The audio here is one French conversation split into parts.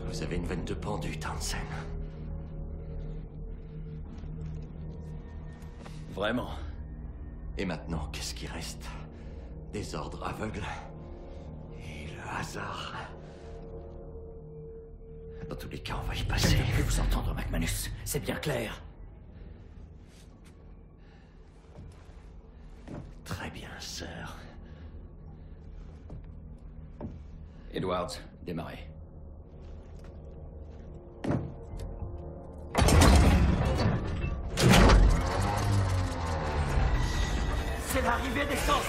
Vous avez une veine de pendu, Townsend. Vraiment. Et maintenant, qu'est-ce qui reste? Des ordres aveugles et le hasard. Dans tous les cas, on va y Je passer. ne peux plus vous entendre, McManus. C'est bien clair. Très bien, sœur. Edwards, démarrez. C'est l'arrivée des sens.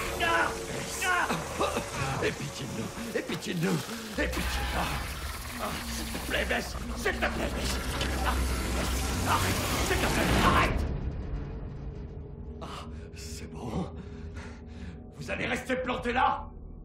Et pitié de nous, et pitié de nous, et pitié de nous. S'il te plaît, baisse. S'il te plaît, baisse. Arrête, s'il te plaît, arrête. Ah, c'est bon. Vous allez rester planté là?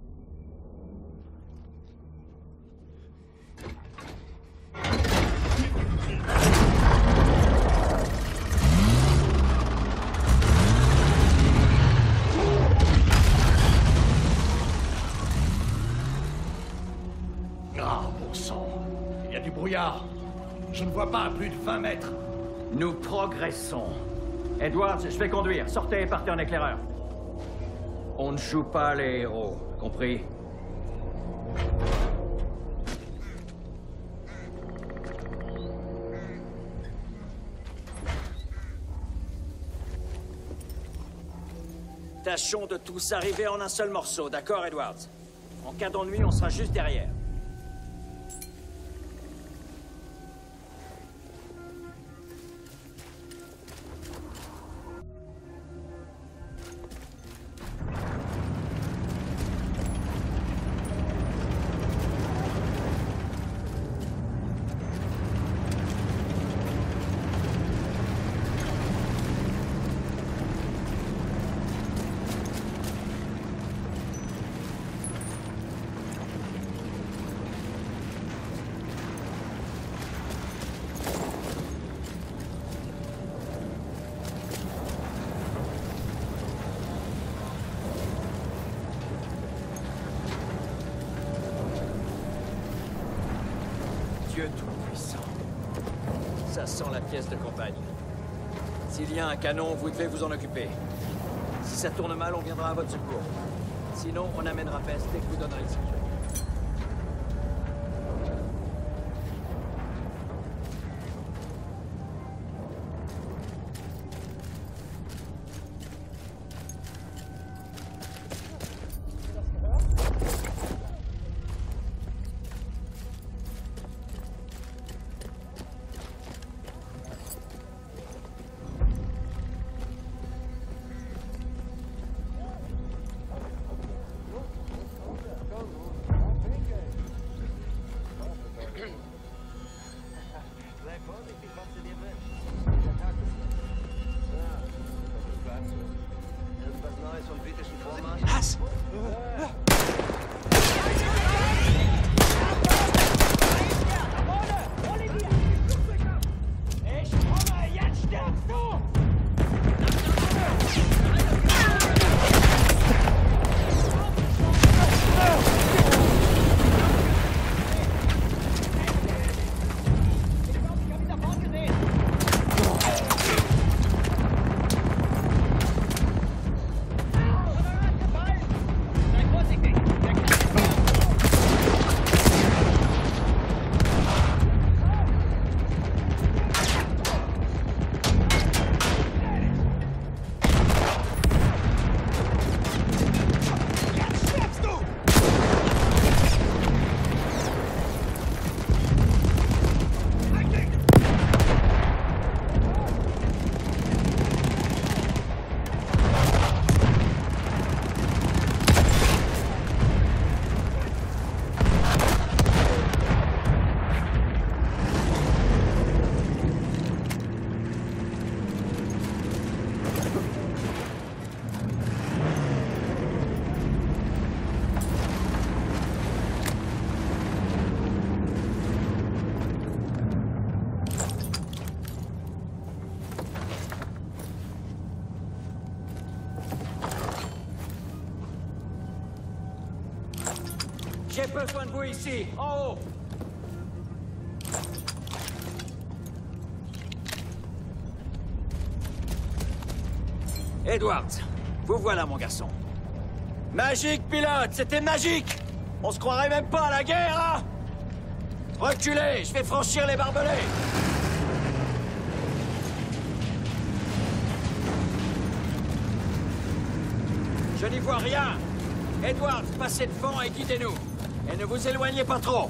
Ah, bon sang. Il y a du brouillard. Je ne vois pas à plus de 20 mètres. Nous progressons. Edwards, je vais conduire. Sortez et partez en éclaireur. On ne joue pas les héros, compris? Tâchons de tous arriver en un seul morceau, d'accord, Edwards? En cas d'ennui, on sera juste derrière. Dieu Tout-Puissant. Ça sent la pièce de campagne. S'il y a un canon, vous devez vous en occuper. Si ça tourne mal, on viendra à votre secours. Sinon, on amènera peste dès que vous donnerez le signal. J'ai besoin de vous ici, en haut. Edwards, vous voilà, mon garçon. Magique, pilote, c'était magique! On se croirait même pas à la guerre, hein? Reculez, je vais franchir les barbelés! Je n'y vois rien. Edwards, passez devant et guidez-nous. Et ne vous éloignez pas trop.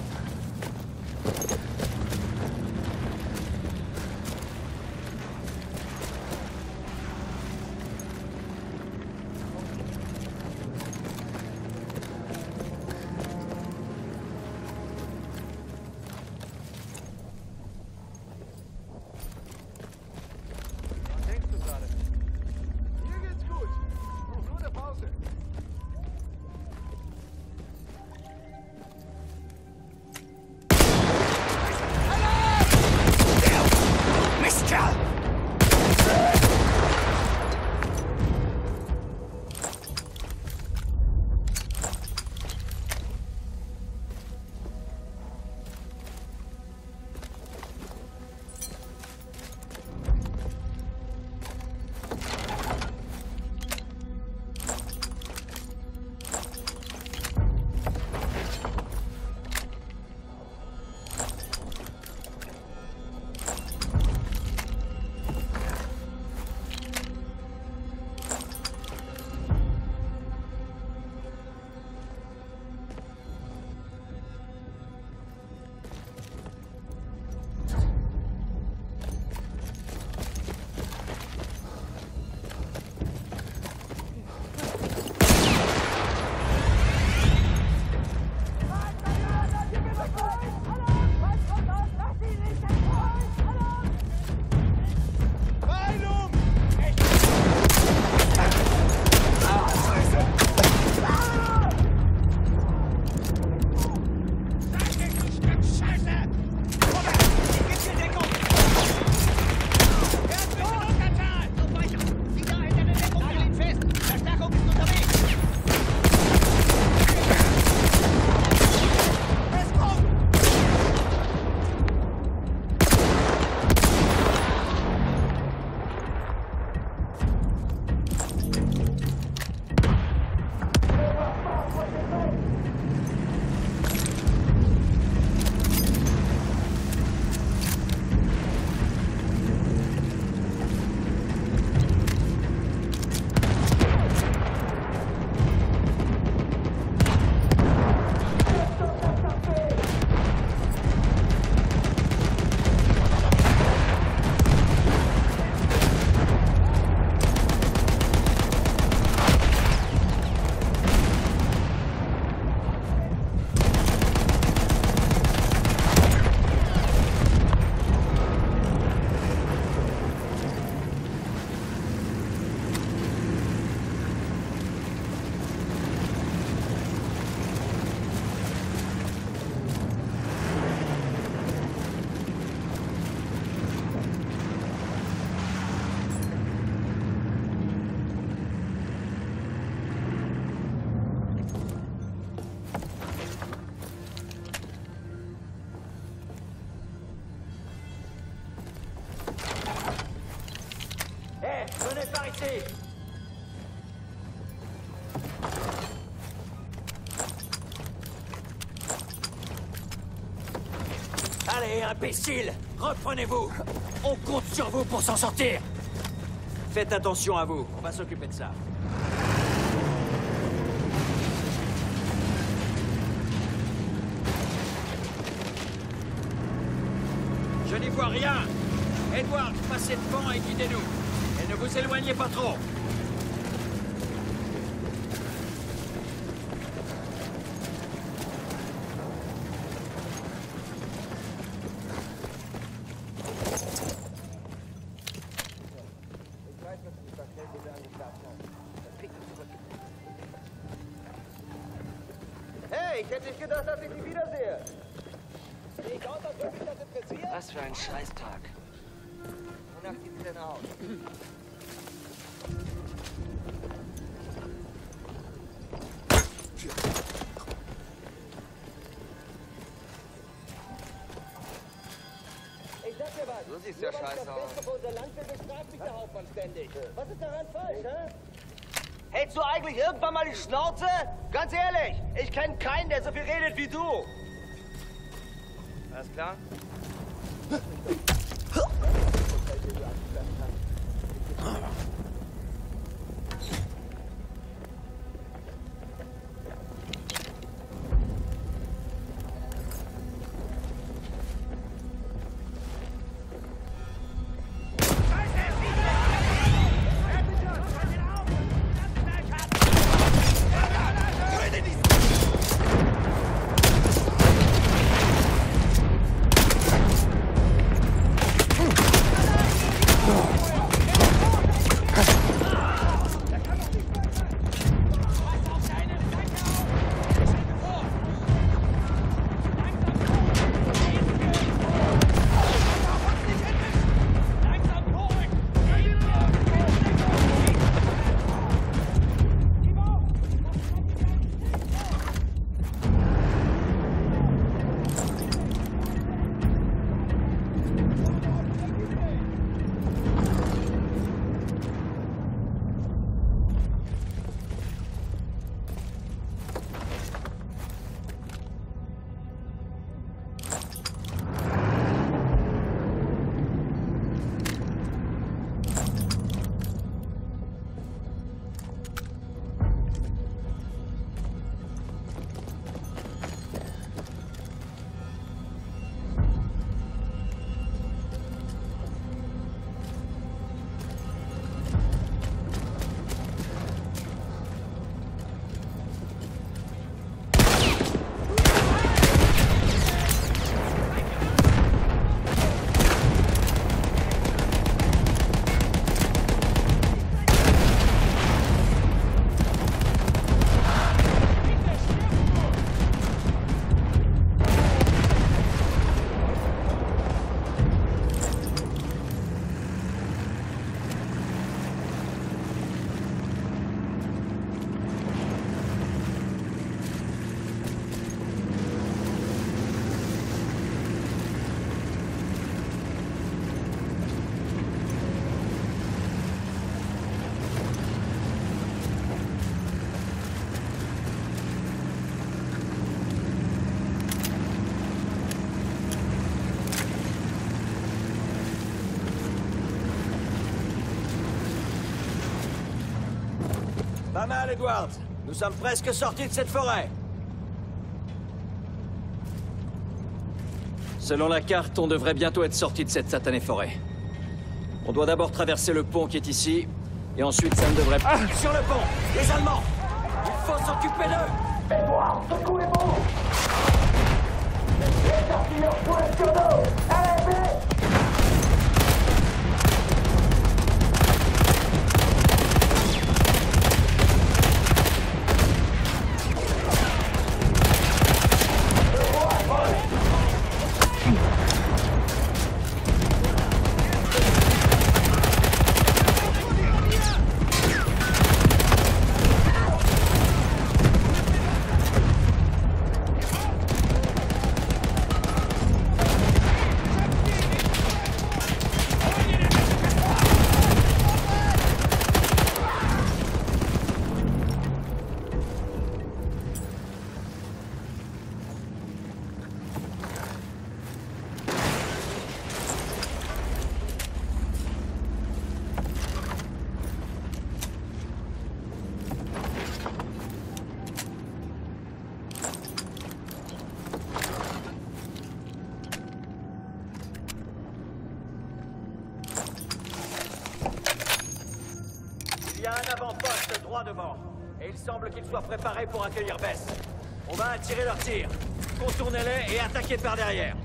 Venez par ici! Allez, imbécile! Reprenez-vous! On compte sur vous pour s'en sortir! Faites attention à vous, on va s'occuper de ça. Je n'y vois rien! Edward, passez devant et guidez-nous. Et ne vous éloignez pas trop. Hey, ich hätte nicht gedacht, dass ich dich wiedersehe. Was für ein Scheißtag. Wonach sieht's denn aus? Ich sag dir was. Du siehst Nur ja weil ich scheiße das aus. Beste für unser Land bin, bestraft mich der Hauptmann ständig. Was ist daran falsch, hä? Hältst du eigentlich irgendwann mal die Schnauze? Ganz ehrlich, ich kenne keinen, der so viel redet wie du. Alles klar? Pas mal, Edward. Nous sommes presque sortis de cette forêt. Selon la carte, on devrait bientôt être sorti de cette satanée forêt. On doit d'abord traverser le pont qui est ici, et ensuite ça ne devrait pas... Sur le pont! Les Allemands! Il faut s'occuper d'eux! Edouard, secoue les bons! Les artilleurs pointent sur nous! Allez, vite! Il y a un avant-poste droit devant, et il semble qu'ils soient préparés pour accueillir Bess. On va attirer leurs tirs. Contournez-les et attaquez par derrière.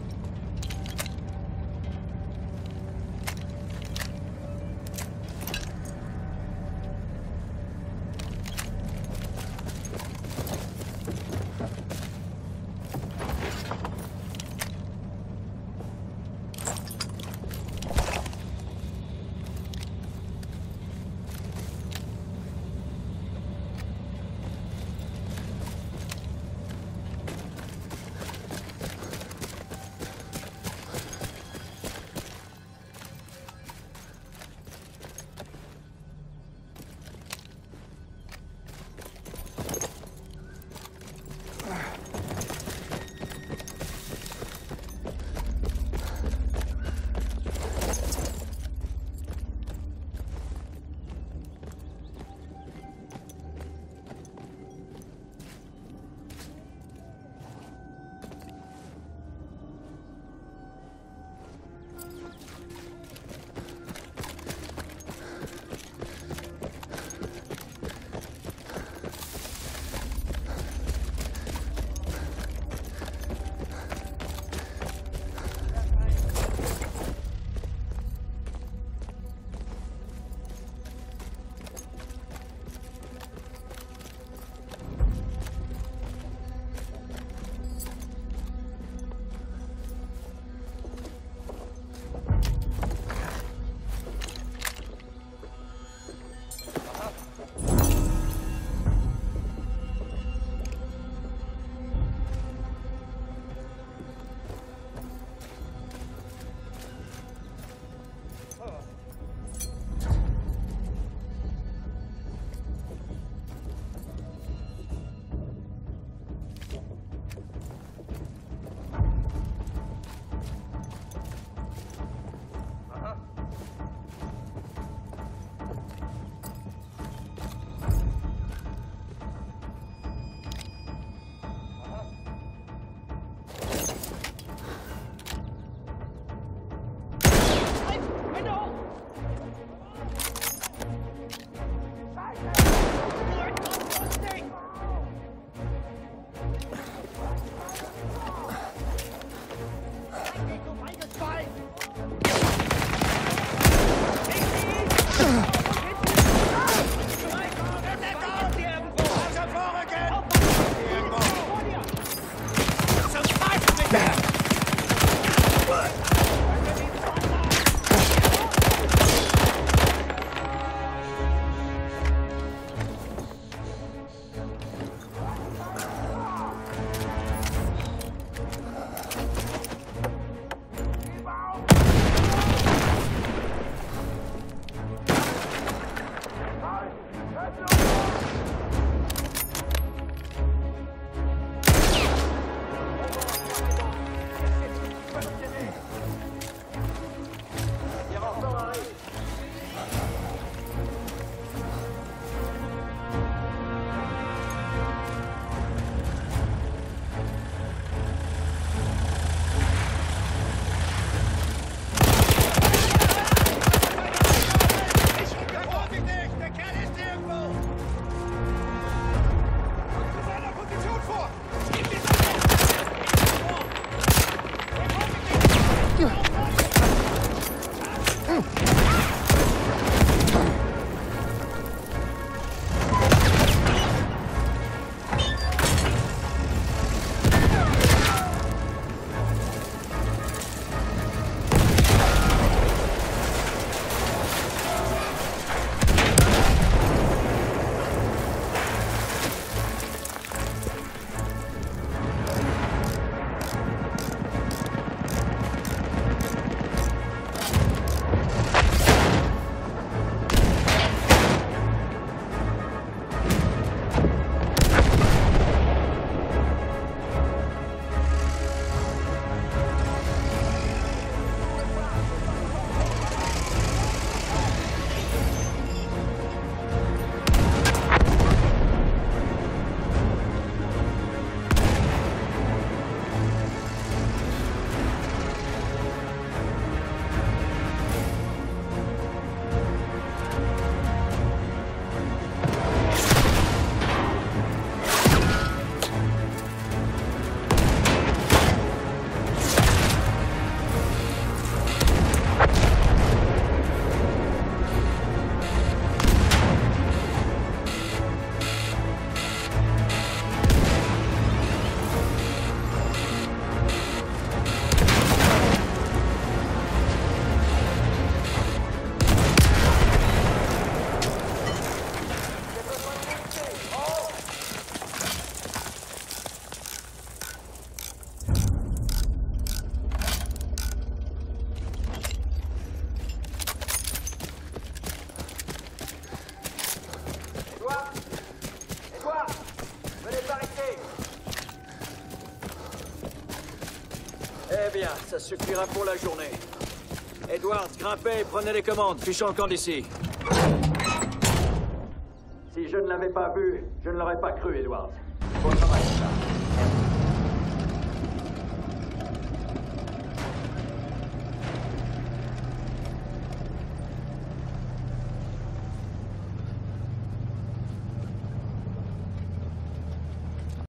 Eh bien, ça suffira pour la journée. Edwards, grimpez et prenez les commandes. Fichons le camp d'ici. Si je ne l'avais pas vu, je ne l'aurais pas cru, Edwards.